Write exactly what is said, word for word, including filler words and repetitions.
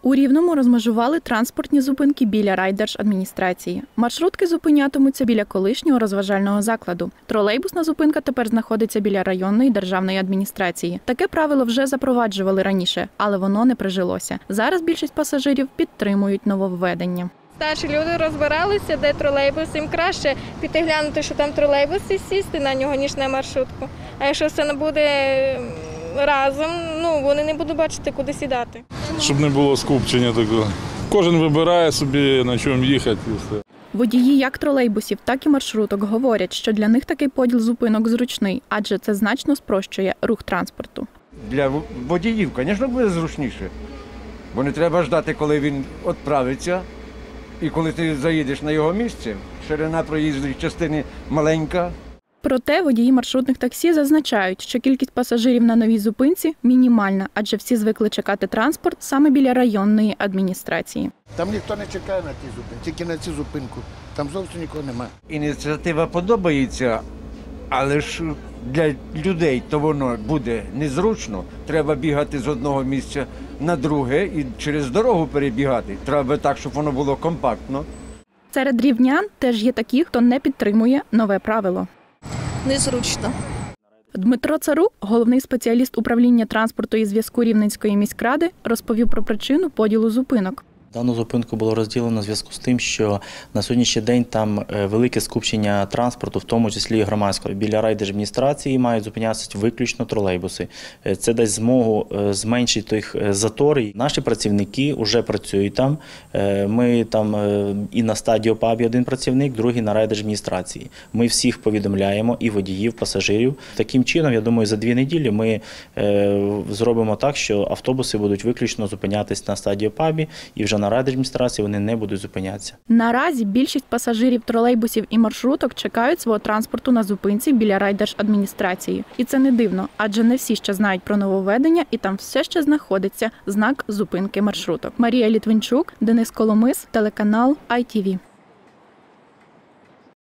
У Рівному розмежували транспортні зупинки біля райдержадміністрації. Маршрутки зупинятимуться біля колишнього розважального закладу. Тролейбусна зупинка тепер знаходиться біля районної державної адміністрації. Таке правило вже запроваджували раніше, але воно не прижилося. Зараз більшість пасажирів підтримують нововведення. Старші люди розбиралися, де тролейбус, їм краще піти глянути, що там тролейбус, і сісти на нього, ніж на маршрутку. А якщо все не буде разом, ну, вони не будуть бачити, куди сідати. Щоб не було скупчення такого. Кожен вибирає собі, на чому їхати і все. Водії як тролейбусів, так і маршруток говорять, що для них такий поділ зупинок зручний, адже це значно спрощує рух транспорту. Для водіїв, звісно, буде зручніше, бо не треба ждати, коли він відправиться. І коли ти заїдеш на його місце, ширина проїзної частини маленька. Проте водії маршрутних таксі зазначають, що кількість пасажирів на новій зупинці мінімальна, адже всі звикли чекати транспорт саме біля районної адміністрації. Там ніхто не чекає на ті зупинки, тільки на цю зупинку. Там зовсім нікого немає. Ініціатива подобається, але ж для людей то воно буде незручно. Треба бігати з одного місця на друге і через дорогу перебігати. Треба так, щоб воно було компактно. Серед рівнян теж є такі, хто не підтримує нове правило. Незручно. Дмитро Царук, головний спеціаліст управління транспорту і зв'язку Рівненської міськради, розповів про причину поділу зупинок. Дану зупинку було розділено в зв'язку з тим, що на сьогоднішній день там велике скупчення транспорту, в тому числі і громадського. Біля райдержадміністрації мають зупинятися виключно тролейбуси. Це дасть змогу зменшити тих затори. Наші працівники вже працюють там. Ми там і на стадії ОПАБі один працівник, другий на райдержадміністрації. Ми всіх повідомляємо, і водіїв, пасажирів. Таким чином, я думаю, за дві неділі ми зробимо так, що автобуси будуть виключно зупинятися на стадії ОПАБі, і вже на райдержадміністрації вони не будуть зупинятися. Наразі більшість пасажирів тролейбусів і маршруток чекають свого транспорту на зупинці біля райдержадміністрації. І це не дивно, адже не всі ще знають про нововведення, і там все ще знаходиться знак зупинки маршруток. Марія Літвинчук, Денис Коломис, телеканал ай ті ві.